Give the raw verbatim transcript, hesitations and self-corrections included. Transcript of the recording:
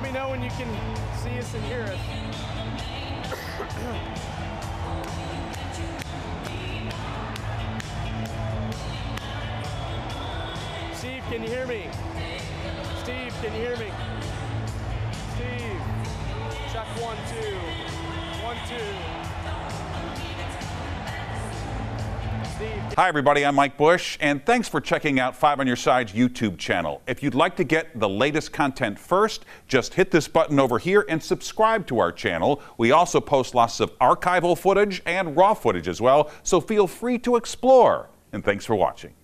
me know when you can see us and hear us. Steve, can you hear me? Steve, can you hear me? Steve, check one, two, one, two. Steve. Hi everybody, I'm Mike Bush, and thanks for checking out Five on Your Side's YouTube channel. If you'd like to get the latest content first, just hit this button over here and subscribe to our channel. We also post lots of archival footage and raw footage as well, so feel free to explore. And thanks for watching.